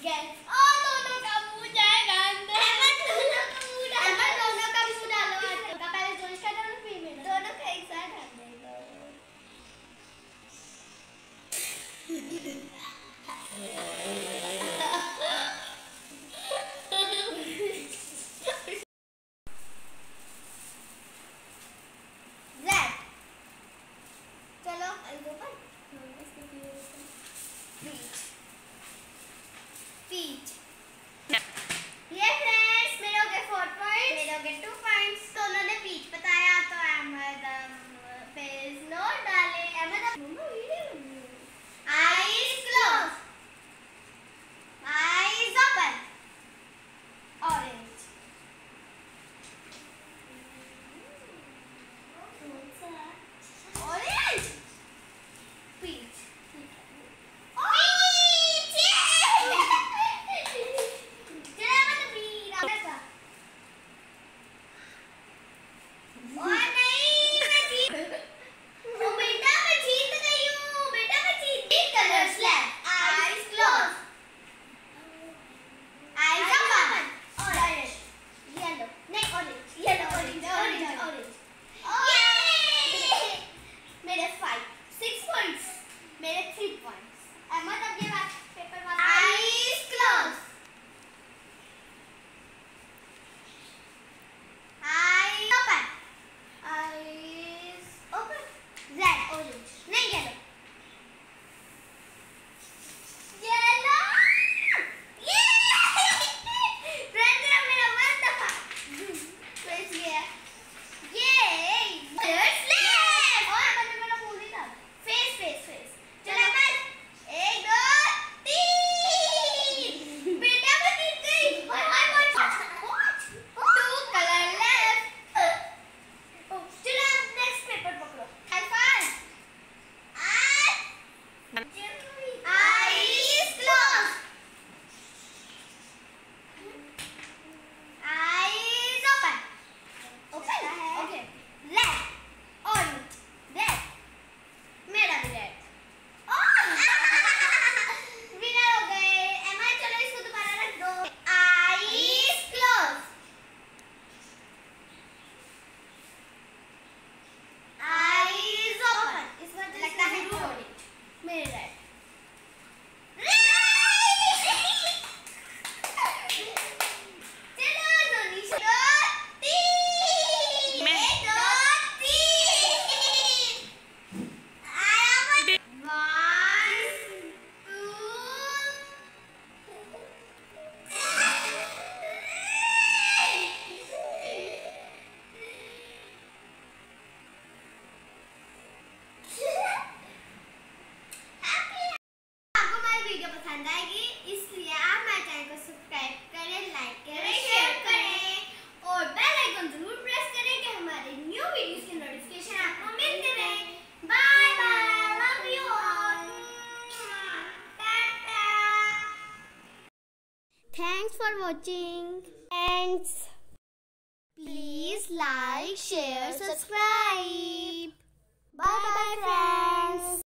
Gas. और दोनों का मुंह जाएगा अंदर। दोनों का मुंह डालो। पहले जोश का डालो फिर मेरा। दोनों का एक साथ डाल देगा। चलो पीच। ये फ्रेंड्स मेरे हो गए 4 पॉइंट्स, मेरे हो गए 2 पॉइंट्स। तो उन्होंने पीच बताया तो अहमद पेज नोट डाले। Ahmad eyes close, eyes open. Orange, orange, peach, पसंद आएगी, इसलिए आप हमारे चैनल को सब्सक्राइब करें, लाइक करें, शेयर करें और बेल आइकन जरूर प्रेस करें कि हमारे न्यू वीडियोस की नोटिफिकेशन आपको मिलते रहे। Bye bye, love you all, tata. Thanks for watching friends, please like, share, subscribe. Bye bye friends.